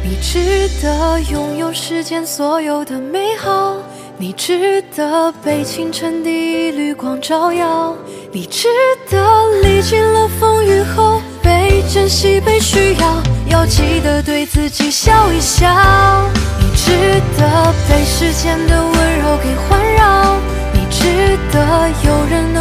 你值得拥有世间所有的美好，你值得被清晨第一缕光照耀，你值得历尽了风雨后被珍惜被需要，要记得对自己笑一笑。你值得被世间的温柔给环绕，你值得有人能